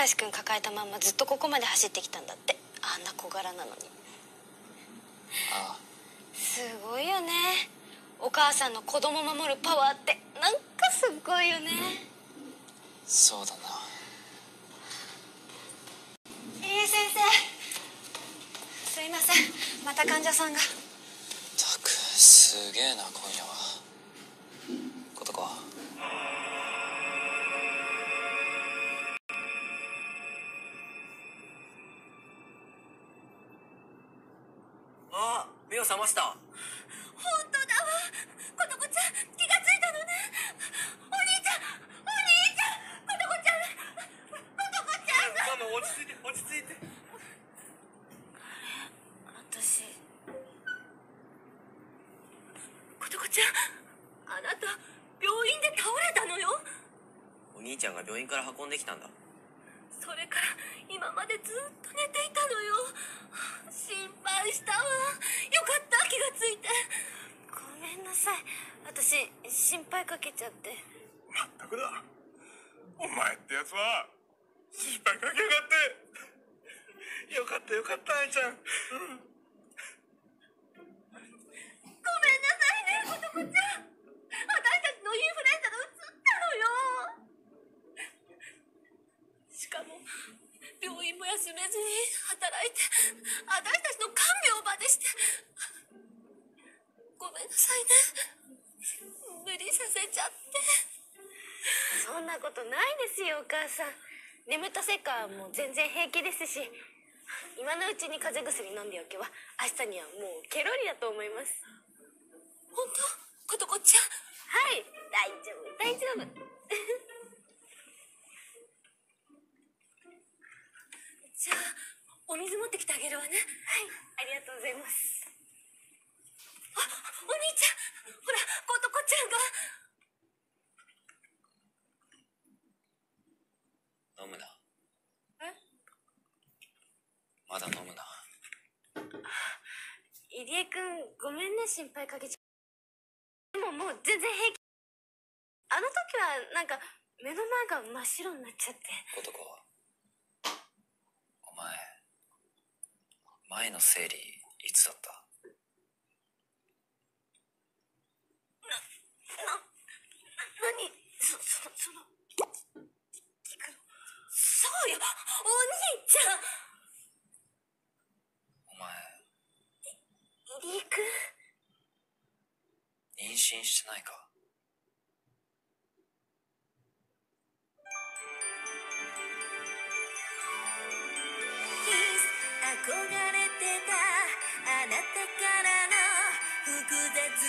橋君抱えたまんまずっとここまで走ってきたんだって。あんな小柄なのに。 ああ、 すごいよね。お母さんの子供守るパワーってなんかすごいよね。 そうだな。 いい先生、すいません、また患者さんが。 たくすげえな今夜は。ことか。 あ、目を覚ました。 本当だわ。ことこちゃん、気がついたのね。お兄ちゃん、お兄ちゃん、ことこちゃん、ことこちゃんが。 ママ、落ち着いて、落ち着いて。 私、 ことこちゃん、あなた病院で倒れたのよ。 お兄ちゃんが病院から運んできたんだ。 それから今までずっと寝ていたのよ。心配したわ。よかった、気がついて。 ごめんなさい。私、心配かけちゃって。 まったくだ。お前ってやつは心配かけやがって。よかったよかった、愛ちゃん。 ごめんなさいね、ことこちゃん。私たちのインフルエンザがうつったのよ。しかも病院も休めずに働いて、私たちの看病までして。ごめんなさいね、無理させちゃって。 そんなことないですよ、お母さん。眠ったせいかもう全然平気ですし、今のうちに風邪薬飲んでおけば明日にはもうケロリだと思います。 本当？ことこちゃん。 はい、大丈夫大丈夫。 じゃあお水持ってきてあげるわね。 はい、ありがとうございます。 あ、お兄ちゃん、ほら、ことこちゃんが。 飲むな。 え？ まだ飲むな。 入江くん、ごめんね、心配かけちゃう。でももう全然平気。あの時はなんか目の前が真っ白になっちゃって。 ことか。お前、前の生理いつだった？ 何？その聞くの？そうよ、お兄ちゃん。 お前、 入江くん、 妊娠してないか？ 憧れてたあなたからの複雑